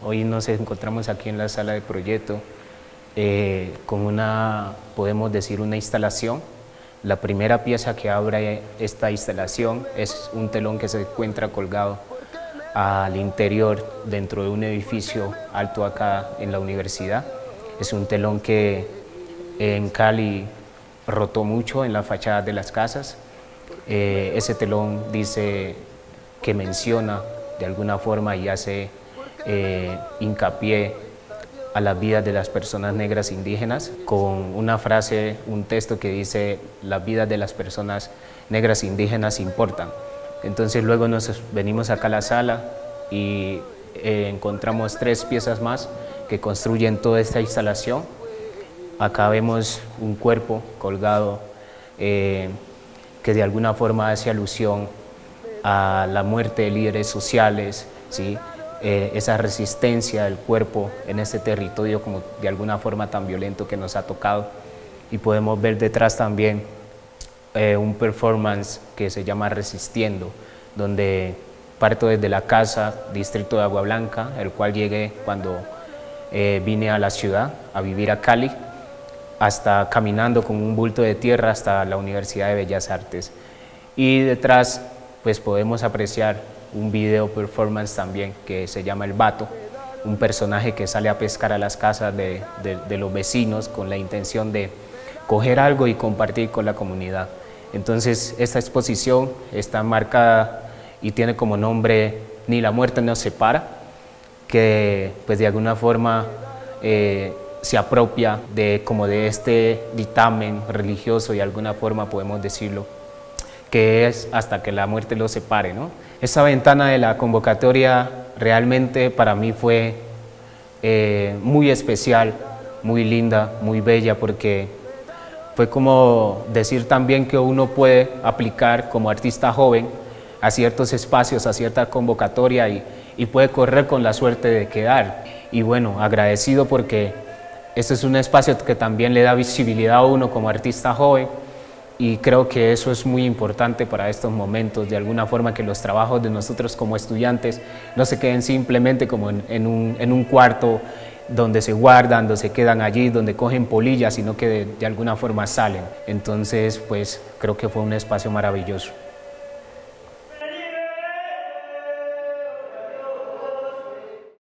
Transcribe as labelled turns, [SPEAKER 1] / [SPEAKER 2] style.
[SPEAKER 1] Hoy nos encontramos aquí en la sala de proyecto con una, podemos decir, una instalación. La primera pieza que abre esta instalación es un telón que se encuentra colgado al interior dentro de un edificio alto acá en la universidad. Es un telón que en Cali rotó mucho en las fachadas de las casas. Ese telón dice que menciona de alguna forma y hace hincapié a las vidas de las personas negras indígenas con una frase, un texto que dice: las vidas de las personas negras indígenas importan. Entonces luego nos venimos acá a la sala y encontramos 3 piezas más que construyen toda esta instalación. Acá vemos un cuerpo colgado que de alguna forma hace alusión a la muerte de líderes sociales, ¿sí? Esa resistencia del cuerpo en este territorio como de alguna forma tan violento que nos ha tocado. Y podemos ver detrás también un performance que se llama Resistiendo, donde parto desde la casa, distrito de Agua Blanca, el cual llegué cuando vine a la ciudad a vivir a Cali, hasta caminando con un bulto de tierra hasta la Universidad de Bellas Artes. Y detrás pues podemos apreciar un video performance también que se llama El Vato, un personaje que sale a pescar a las casas de los vecinos con la intención de coger algo y compartir con la comunidad. Entonces esta exposición está marcada y tiene como nombre Ni la muerte nos separa, que pues de alguna forma se apropia de este dictamen religioso, y de alguna forma podemos decirlo, que es hasta que la muerte los separe, ¿no? Esa ventana de la convocatoria realmente para mí fue muy especial, muy linda, muy bella, porque fue como decir también que uno puede aplicar como artista joven a ciertos espacios, a cierta convocatoria y puede correr con la suerte de quedar. Y bueno, agradecido porque este es un espacio que también le da visibilidad a uno como artista joven, y creo que eso es muy importante para estos momentos, de alguna forma que los trabajos de nosotros como estudiantes no se queden simplemente como en un cuarto donde se guardan, donde se quedan allí, donde cogen polillas, sino que de alguna forma salen. Entonces, pues creo que fue un espacio maravilloso.